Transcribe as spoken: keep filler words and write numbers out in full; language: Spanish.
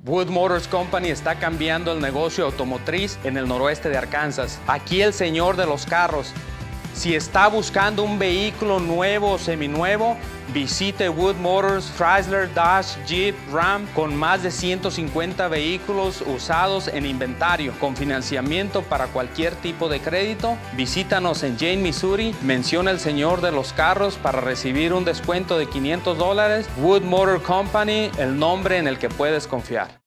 Wood Motors Company está cambiando el negocio automotriz en el noroeste de Arkansas. Aquí el señor de los carros. Si está buscando un vehículo nuevo o seminuevo, visite Wood Motors, Chrysler, Dodge, Jeep, Ram, con más de ciento cincuenta vehículos usados en inventario, con financiamiento para cualquier tipo de crédito. Visítanos en Jane, Missouri. Menciona el señor de los carros para recibir un descuento de quinientos dólares. Wood Motor Company, el nombre en el que puedes confiar.